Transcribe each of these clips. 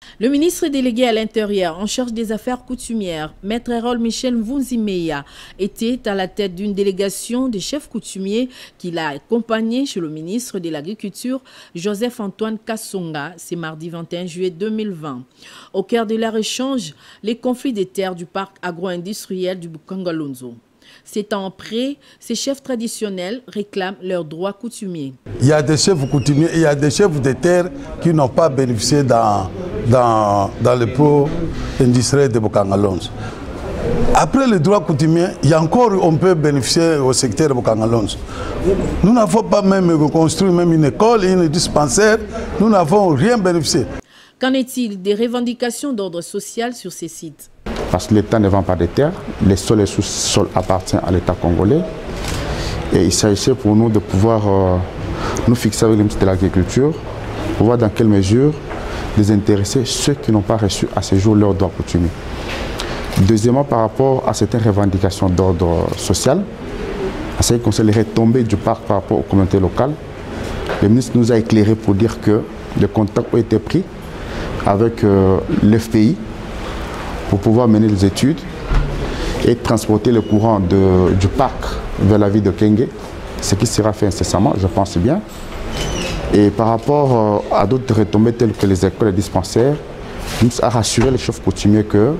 Le ministre délégué à l'Intérieur en charge des affaires coutumières, Maître Erol Michel Mvunzimeya, était à la tête d'une délégation de chefs coutumiers qui l'a accompagné chez le ministre de l'Agriculture, Joseph-Antoine Kassonga, ce mardi 21 juillet 2020. Au cœur de leur échange, les conflits des terres du parc agro-industriel du Bukangalonzo. S'étant prêts, ces chefs traditionnels réclament leurs droits coutumiers. Il y a des chefs coutumiers et il y a des chefs de terre qui n'ont pas bénéficié dans le pro industriel de Bukangalonzo. Après les droits coutumiers, il y a encore, on peut bénéficier au secteur de Bukangalonzo. Nous n'avons pas même reconstruit même une école, une dispensaire, nous n'avons rien bénéficié. Qu'en est-il des revendications d'ordre social sur ces sites? Parce que l'État ne vend pas de terres, les sols et sous-sols appartiennent à l'État congolais. Et il s'agissait pour nous de pouvoir nous fixer avec le ministre de l'Agriculture, pour voir dans quelle mesure désintéresser ceux qui n'ont pas reçu à ce jour leurs droits coutumiers. Deuxièmement, par rapport à certaines revendications d'ordre social, à ce qui concerne les retombées du parc par rapport aux communautés locales, le ministre nous a éclairé pour dire que les contacts ont été pris avec l'FPI pour pouvoir mener les études et transporter le courant du parc vers la ville de Kenge, ce qui sera fait incessamment, je pense bien. Et par rapport à d'autres retombées telles que les écoles et les dispensaires, nous a rassuré les chefs coutumiers que,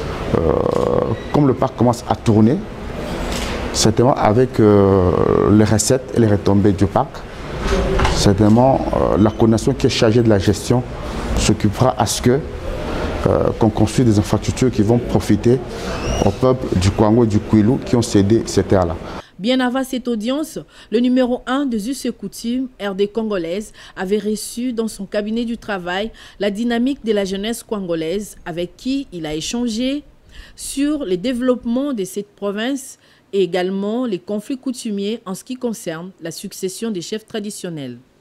comme le parc commence à tourner, certainement avec les recettes et les retombées du parc, certainement la coordination qui est chargée de la gestion s'occupera à ce que qu'on construise des infrastructures qui vont profiter au peuple du Kwango et du Kwilu qui ont cédé ces terres-là. Bien avant cette audience, le numéro 1 des us et coutumes, RD congolaise, avait reçu dans son cabinet du travail la dynamique de la jeunesse congolaise avec qui il a échangé sur les développements de cette province et également les conflits coutumiers en ce qui concerne la succession des chefs traditionnels.